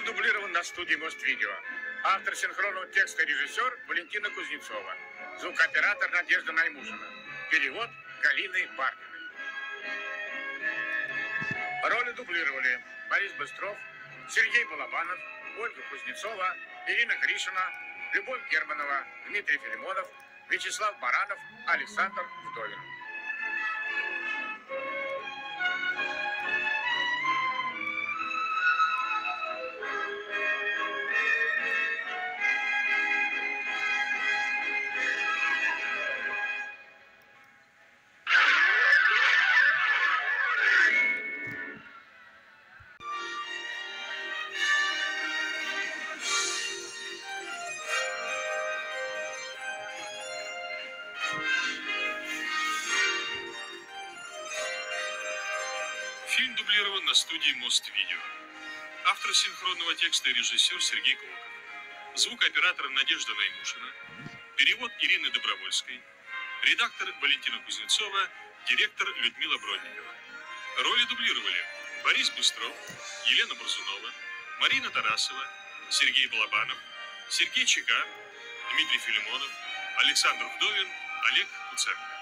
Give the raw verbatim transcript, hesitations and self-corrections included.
Фильм дублирован на студии Мост-Видео. Автор синхронного текста и режиссер Валентина Кузнецова. Звукооператор Надежда Наймушина. Перевод Галины Баркиной. Роли дублировали Борис Быстров, Сергей Балабанов, Ольга Кузнецова, Ирина Гришина, Любовь Германова, Дмитрий Филимонов, Вячеслав Баранов, Александр Вдовин. Фильм дублирован на студии Мост-Видео. Автор синхронного текста и режиссер Сергей Клоков. Звукооператор Надежда Наймушина. Перевод Ирины Добровольской. Редактор Валентина Кузнецова. Директор Людмила Бродникова. Роли дублировали Борис Быстров, Елена Борзунова, Марина Тарасова, Сергей Балабанов, Сергей Чекар, Дмитрий Филимонов, Александр Вдовин, Олег Куцак.